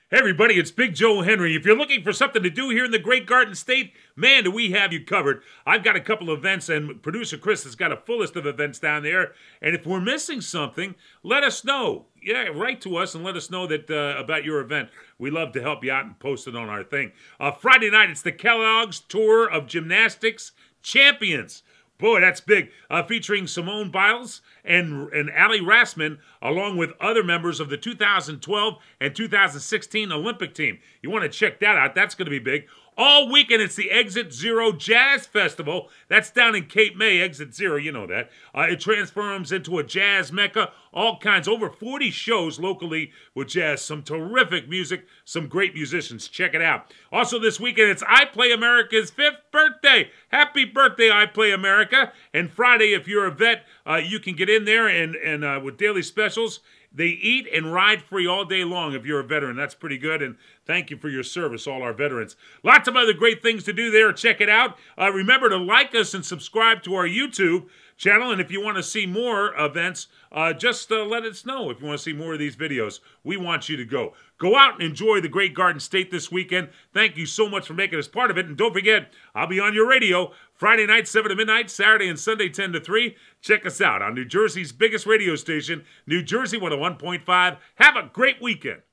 Hey everybody, it's Big Joe Henry. If you're looking for something to do here in the Great Garden State, man, do we have you covered. I've got a couple of events, and producer Chris has got a full list of events down there. And if we're missing something, let us know. Yeah, write to us and let us know that about your event. We love to help you out and post it on our thing. Friday night, it's the Kellogg's Tour of Gymnastics Champions. Boy, that's big. Featuring Simone Biles and Ali Rassman, along with other members of the 2012 and 2016 Olympic team. You want to check that out. That's going to be big. All weekend, it's the Exit Zero Jazz Festival. That's down in Cape May, Exit Zero, you know that. It transforms into a jazz mecca. All kinds, over 40 shows locally with jazz. Some terrific music, some great musicians. Check it out. Also this weekend, it's I Play America's 5th birthday. Happy birthday, I Play America. And Friday, if you're a vet, you can get in there and with daily specials. They eat and ride free all day long if you're a veteran. That's pretty good, and thank you for your service, all our veterans. Lots of other great things to do there. Check it out. Remember to like us and subscribe to our YouTube channel, and if you want to see more events, just let us know if you want to see more of these videos. We want you to go. Go out and enjoy the Great Garden State this weekend. Thank you so much for making us part of it, and don't forget, I'll be on your radio Friday night, 7 to midnight, Saturday and Sunday, 10 to 3. Check us out on New Jersey's biggest radio station, New Jersey 101.5. Have a great weekend.